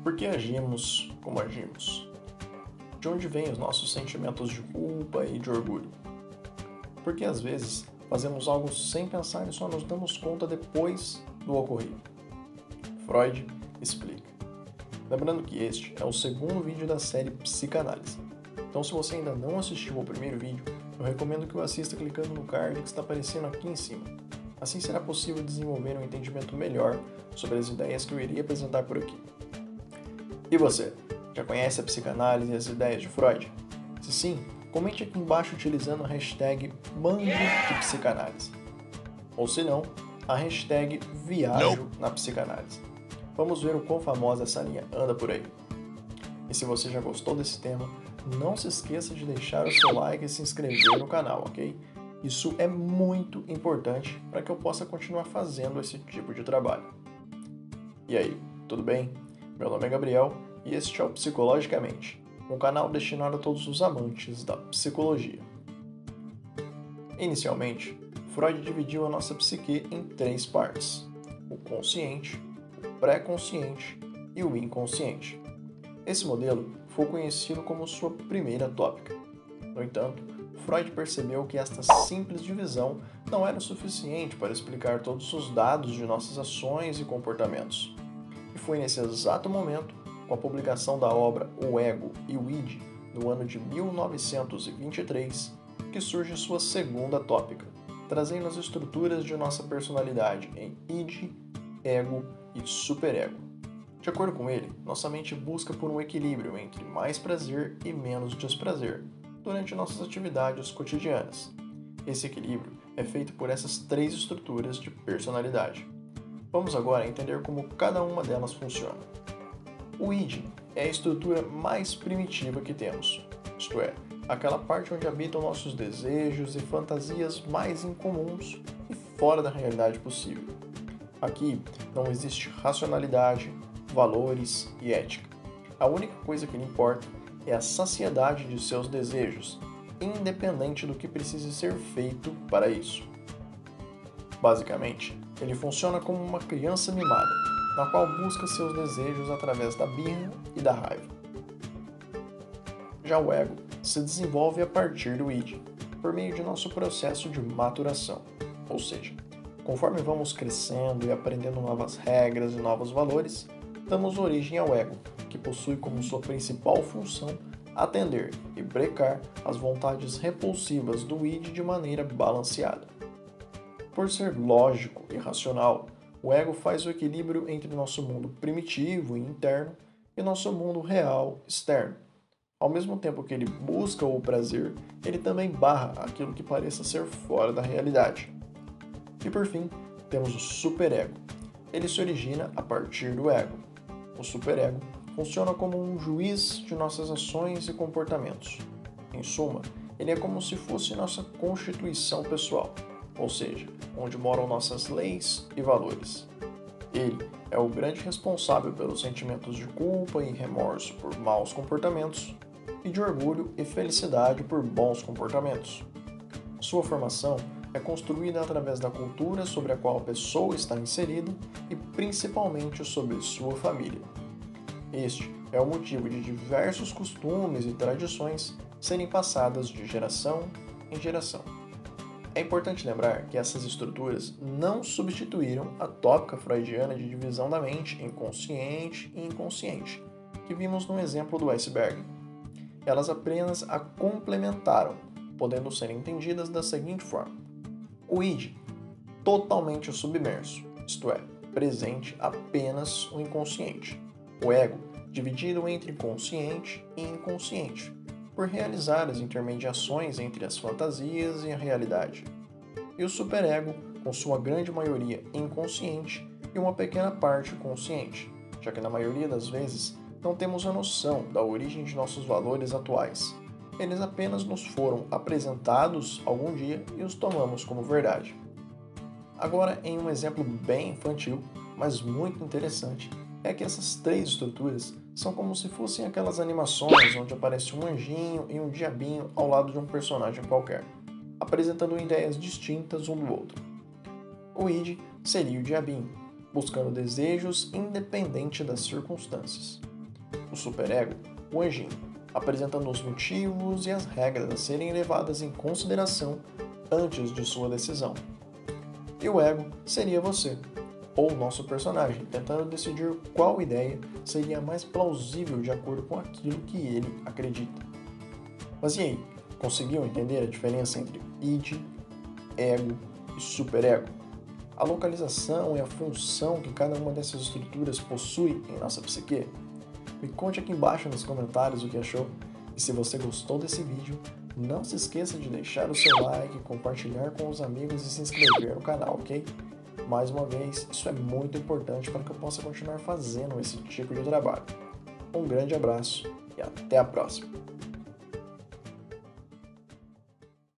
Por que agimos como agimos? De onde vêm os nossos sentimentos de culpa e de orgulho? Porque às vezes fazemos algo sem pensar e só nos damos conta depois do ocorrido. Freud explica. Lembrando que este é o segundo vídeo da série Psicanálise. Então, se você ainda não assistiu ao primeiro vídeo, eu recomendo que o assista clicando no card que está aparecendo aqui em cima. Assim será possível desenvolver um entendimento melhor sobre as ideias que eu irei apresentar por aqui. E você? Já conhece a psicanálise e as ideias de Freud? Se sim, comente aqui embaixo utilizando a hashtag #ManjoDePsicanálise. Ou se não, a hashtag Viajo na Psicanálise. Vamos ver o quão famosa essa linha anda por aí. E se você já gostou desse tema, não se esqueça de deixar o seu like e se inscrever no canal, ok? Isso é muito importante para que eu possa continuar fazendo esse tipo de trabalho. E aí, tudo bem? Meu nome é Gabriel e este é o Psicologicamente, um canal destinado a todos os amantes da psicologia. Inicialmente, Freud dividiu a nossa psique em 3 partes: o consciente, o pré-consciente e o inconsciente. Esse modelo foi conhecido como sua primeira tópica. No entanto, Freud percebeu que esta simples divisão não era o suficiente para explicar todos os dados de nossas ações e comportamentos. E foi nesse exato momento, com a publicação da obra O Ego e o Id, no ano de 1923, que surge sua segunda tópica, trazendo as estruturas de nossa personalidade em id, ego e superego. De acordo com ele, nossa mente busca por um equilíbrio entre mais prazer e menos desprazer durante nossas atividades cotidianas. Esse equilíbrio é feito por essas 3 estruturas de personalidade. Vamos agora entender como cada uma delas funciona. O id é a estrutura mais primitiva que temos, isto é, aquela parte onde habitam nossos desejos e fantasias mais incomuns e fora da realidade possível. Aqui não existe racionalidade, valores e ética. A única coisa que lhe importa é a saciedade de seus desejos, independente do que precise ser feito para isso. Basicamente, ele funciona como uma criança mimada, na qual busca seus desejos através da birra e da raiva. Já o ego se desenvolve a partir do id, por meio de nosso processo de maturação, ou seja, conforme vamos crescendo e aprendendo novas regras e novos valores, damos origem ao ego, que possui como sua principal função atender e brecar as vontades repulsivas do id de maneira balanceada. Por ser lógico e racional, o ego faz o equilíbrio entre nosso mundo primitivo e interno e nosso mundo real externo. Ao mesmo tempo que ele busca o prazer, ele também barra aquilo que pareça ser fora da realidade. E por fim, temos o superego. Ele se origina a partir do ego. O superego funciona como um juiz de nossas ações e comportamentos. Em suma, ele é como se fosse nossa constituição pessoal, ou seja, onde moram nossas leis e valores. Ele é o grande responsável pelos sentimentos de culpa e remorso por maus comportamentos e de orgulho e felicidade por bons comportamentos. Sua formação é construída através da cultura sobre a qual a pessoa está inserida e principalmente sobre sua família. Este é o motivo de diversos costumes e tradições serem passadas de geração em geração. É importante lembrar que essas estruturas não substituíram a tópica freudiana de divisão da mente em consciente e inconsciente, que vimos no exemplo do iceberg. Elas apenas a complementaram, podendo ser entendidas da seguinte forma: o id, totalmente submerso, isto é, presente apenas o inconsciente. O ego, dividido entre consciente e inconsciente, por realizar as intermediações entre as fantasias e a realidade. E o superego, com sua grande maioria inconsciente e uma pequena parte consciente, já que na maioria das vezes não temos a noção da origem de nossos valores atuais. Eles apenas nos foram apresentados algum dia e os tomamos como verdade. Agora, em um exemplo bem infantil, mas muito interessante, é que essas 3 estruturas são como se fossem aquelas animações onde aparece um anjinho e um diabinho ao lado de um personagem qualquer, apresentando ideias distintas um do outro. O id seria o diabinho, buscando desejos independente das circunstâncias. O superego, o anjinho, apresentando os motivos e as regras a serem levadas em consideração antes de sua decisão. E o ego seria você, ou nosso personagem, tentando decidir qual ideia seria mais plausível de acordo com aquilo que ele acredita. Mas e aí, conseguiu entender a diferença entre id, ego e superego? A localização e a função que cada uma dessas estruturas possui em nossa psique? Me conte aqui embaixo nos comentários o que achou, e se você gostou desse vídeo, não se esqueça de deixar o seu like, compartilhar com os amigos e se inscrever no canal, ok? Mais uma vez, isso é muito importante para que eu possa continuar fazendo esse tipo de trabalho. Um grande abraço e até a próxima!